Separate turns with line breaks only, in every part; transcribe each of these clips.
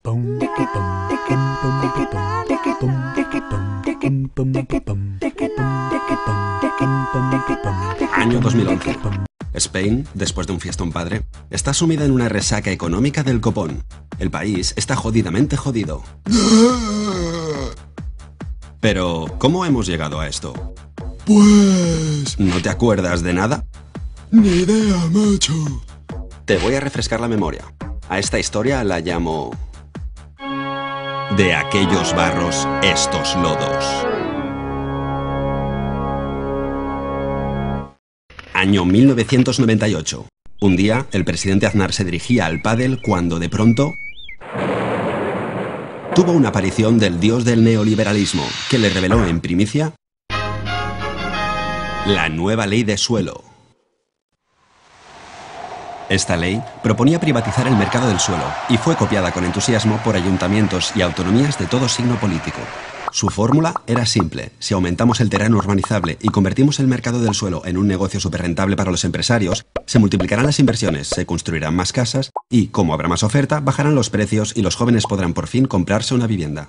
Año 2011. Spain, después de un fiestón padre, está sumida en una resaca económica del copón. El país está jodidamente jodido. Pero, ¿cómo hemos llegado a esto?
Pues...
¿No te acuerdas de nada?
Ni idea, macho.
Te voy a refrescar la memoria. A esta historia la llamo... De aquellos barros, estos lodos. Año 1998. Un día, el presidente Aznar se dirigía al pádel cuando, de pronto, tuvo una aparición del dios del neoliberalismo, que le reveló en primicia la nueva ley de suelo. Esta ley proponía privatizar el mercado del suelo y fue copiada con entusiasmo por ayuntamientos y autonomías de todo signo político. Su fórmula era simple: si aumentamos el terreno urbanizable y convertimos el mercado del suelo en un negocio superrentable para los empresarios, se multiplicarán las inversiones, se construirán más casas y, como habrá más oferta, bajarán los precios y los jóvenes podrán por fin comprarse una vivienda.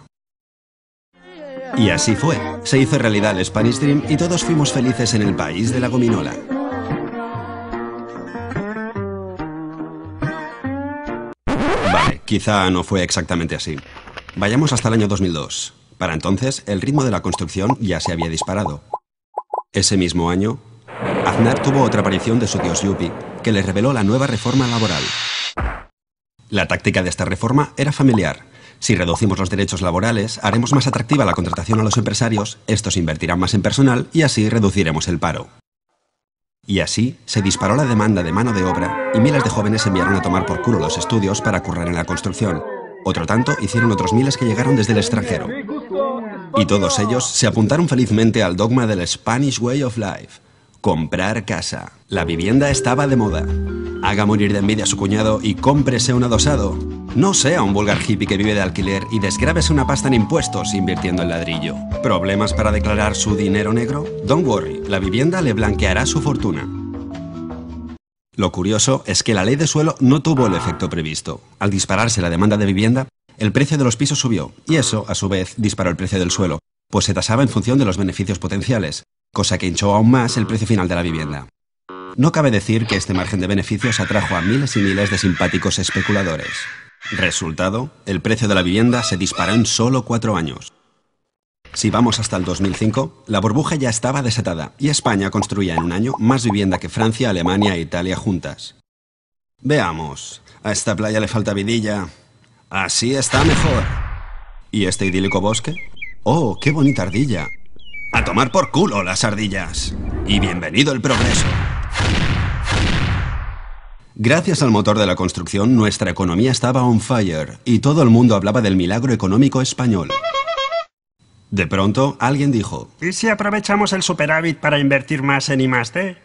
Y así fue. Se hizo realidad el Spanish Dream y todos fuimos felices en el país de la gominola. Vale, quizá no fue exactamente así. Vayamos hasta el año 2002. Para entonces, el ritmo de la construcción ya se había disparado. Ese mismo año, Aznar tuvo otra aparición de su dios Yuppie, que le reveló la nueva reforma laboral. La táctica de esta reforma era familiar. Si reducimos los derechos laborales, haremos más atractiva la contratación a los empresarios, estos invertirán más en personal y así reduciremos el paro. Y así se disparó la demanda de mano de obra y miles de jóvenes enviaron a tomar por culo los estudios para currar en la construcción. Otro tanto hicieron otros miles que llegaron desde el extranjero. Y todos ellos se apuntaron felizmente al dogma del Spanish Way of Life: comprar casa. La vivienda estaba de moda. Haga morir de envidia a su cuñado y cómprese un adosado. No sea un vulgar hippie que vive de alquiler y desgrábese una pasta en impuestos invirtiendo en ladrillo. ¿Problemas para declarar su dinero negro? Don't worry, la vivienda le blanqueará su fortuna. Lo curioso es que la ley de suelo no tuvo el efecto previsto. Al dispararse la demanda de vivienda, el precio de los pisos subió, y eso, a su vez, disparó el precio del suelo, pues se tasaba en función de los beneficios potenciales, cosa que hinchó aún más el precio final de la vivienda. No cabe decir que este margen de beneficios atrajo a miles y miles de simpáticos especuladores. Resultado, el precio de la vivienda se disparó en solo 4 años. Si vamos hasta el 2005, la burbuja ya estaba desatada y España construía en un año más vivienda que Francia, Alemania e Italia juntas. Veamos, a esta playa le falta vidilla. Así está mejor. ¿Y este idílico bosque? ¡Oh, qué bonita ardilla! ¡A tomar por culo las ardillas! Y bienvenido el progreso. Gracias al motor de la construcción, nuestra economía estaba on fire y todo el mundo hablaba del milagro económico español. De pronto, alguien dijo:
¿y si aprovechamos el superávit para invertir más en I+D?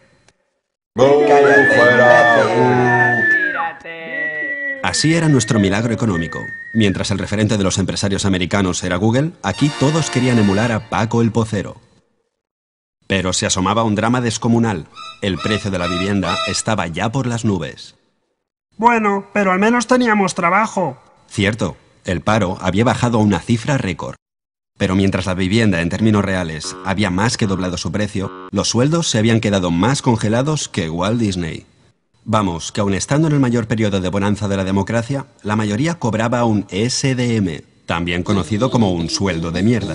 Así era nuestro milagro económico. Mientras el referente de los empresarios americanos era Google, aquí todos querían emular a Paco el Pocero. Pero se asomaba un drama descomunal. El precio de la vivienda estaba ya por las nubes.
Bueno, pero al menos teníamos trabajo.
Cierto, el paro había bajado a una cifra récord. Pero mientras la vivienda en términos reales había más que doblado su precio, los sueldos se habían quedado más congelados que Walt Disney. Vamos, que aun estando en el mayor periodo de bonanza de la democracia, la mayoría cobraba un SDM, también conocido como un sueldo de mierda.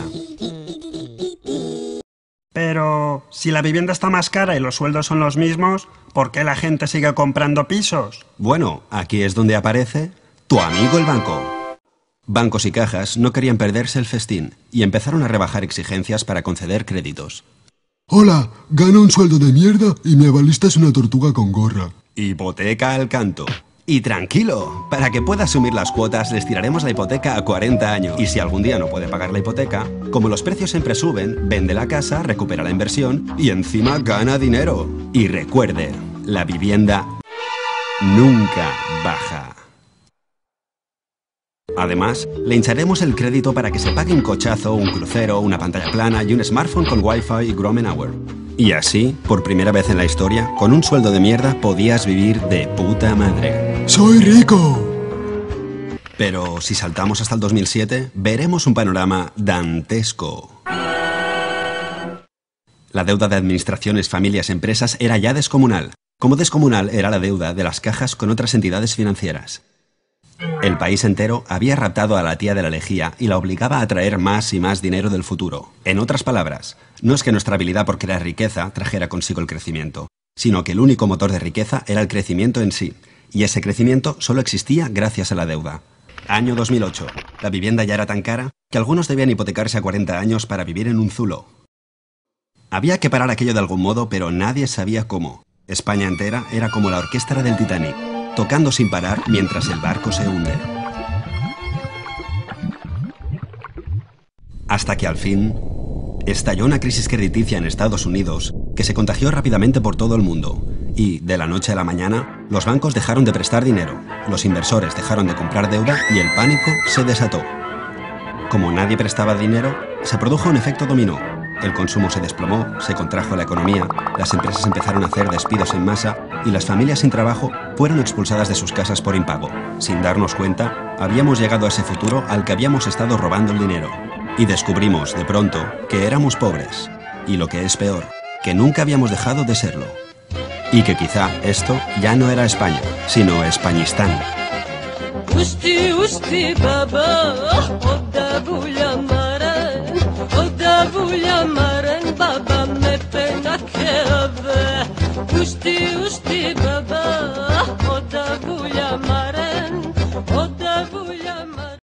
Pero, si la vivienda está más cara y los sueldos son los mismos, ¿por qué la gente sigue comprando pisos?
Bueno, aquí es donde aparece tu amigo el banco. Bancos y cajas no querían perderse el festín y empezaron a rebajar exigencias para conceder créditos.
Hola, gano un sueldo de mierda y mi avalista es una tortuga con gorra.
Hipoteca al canto. Y tranquilo, para que pueda asumir las cuotas les tiraremos la hipoteca a 40 años. Y si algún día no puede pagar la hipoteca, como los precios siempre suben, vende la casa, recupera la inversión y encima gana dinero. Y recuerde, la vivienda nunca baja. Además, le hincharemos el crédito para que se pague un cochazo, un crucero, una pantalla plana y un smartphone con Wi-Fi y Grommen Hour. Y así, por primera vez en la historia, con un sueldo de mierda podías vivir de puta madre.
¡Soy rico!
Pero si saltamos hasta el 2007, veremos un panorama dantesco. La deuda de administraciones, familias, empresas era ya descomunal. Como descomunal era la deuda de las cajas con otras entidades financieras. El país entero había raptado a la tía de la lejía y la obligaba a traer más y más dinero del futuro. En otras palabras, no es que nuestra habilidad por crear riqueza trajera consigo el crecimiento, sino que el único motor de riqueza era el crecimiento en sí, y ese crecimiento solo existía gracias a la deuda. Año 2008. La vivienda ya era tan cara que algunos debían hipotecarse a 40 años para vivir en un zulo. Había que parar aquello de algún modo, pero nadie sabía cómo. España entera era como la orquesta del Titanic, tocando sin parar mientras el barco se hunde. Hasta que al fin estalló una crisis crediticia en Estados Unidos que se contagió rápidamente por todo el mundo. Y, de la noche a la mañana, los bancos dejaron de prestar dinero, los inversores dejaron de comprar deuda y el pánico se desató. Como nadie prestaba dinero, se produjo un efecto dominó. El consumo se desplomó, se contrajo la economía, las empresas empezaron a hacer despidos en masa y las familias sin trabajo fueron expulsadas de sus casas por impago. Sin darnos cuenta, habíamos llegado a ese futuro al que habíamos estado robando el dinero. Y descubrimos, de pronto, que éramos pobres. Y lo que es peor, que nunca habíamos dejado de serlo. Y que quizá esto ya no era España, sino Españistán.